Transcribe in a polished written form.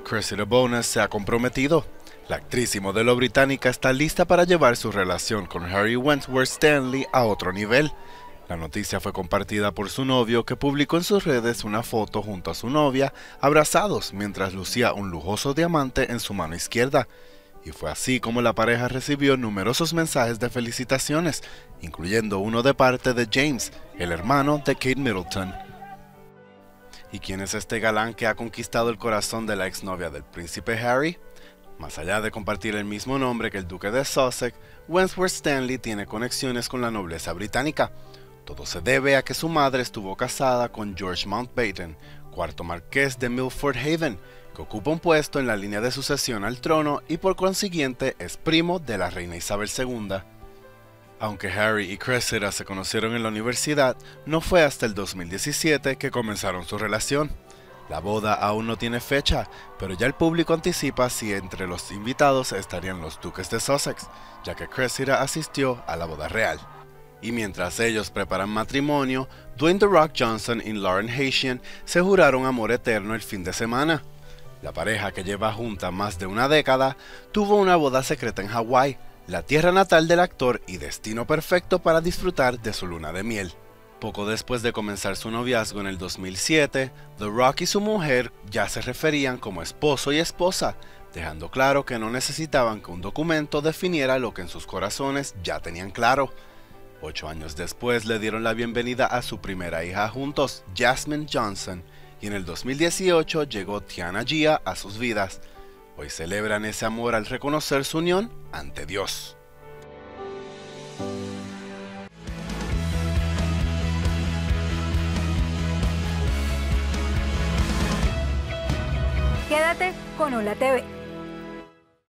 Cressida Bonas se ha comprometido. La actriz y modelo británica está lista para llevar su relación con Harry Wentworth Stanley a otro nivel. La noticia fue compartida por su novio, que publicó en sus redes una foto junto a su novia, abrazados mientras lucía un lujoso diamante en su mano izquierda. Y fue así como la pareja recibió numerosos mensajes de felicitaciones, incluyendo uno de parte de James, el hermano de Kate Middleton. ¿Y quién es este galán que ha conquistado el corazón de la exnovia del príncipe Harry? Más allá de compartir el mismo nombre que el duque de Sussex, Wentworth Stanley tiene conexiones con la nobleza británica. Todo se debe a que su madre estuvo casada con George Mountbatten, cuarto marqués de Milford Haven, que ocupa un puesto en la línea de sucesión al trono y por consiguiente es primo de la reina Isabel II. Aunque Harry y Cressida se conocieron en la universidad, no fue hasta el 2017 que comenzaron su relación. La boda aún no tiene fecha, pero ya el público anticipa si entre los invitados estarían los duques de Sussex, ya que Cressida asistió a la boda real. Y mientras ellos preparan matrimonio, Dwayne "The Rock" Johnson y Lauren Hashian se juraron amor eterno el fin de semana. La pareja, que lleva junta más de una década, tuvo una boda secreta en Hawái, la tierra natal del actor y destino perfecto para disfrutar de su luna de miel. Poco después de comenzar su noviazgo en el 2007, The Rock y su mujer ya se referían como esposo y esposa, dejando claro que no necesitaban que un documento definiera lo que en sus corazones ya tenían claro. 8 años después le dieron la bienvenida a su primera hija juntos, Jasmine Johnson, y en el 2018 llegó Tiana Gia a sus vidas. Hoy celebran ese amor al reconocer su unión ante Dios. Quédate con Hola TV.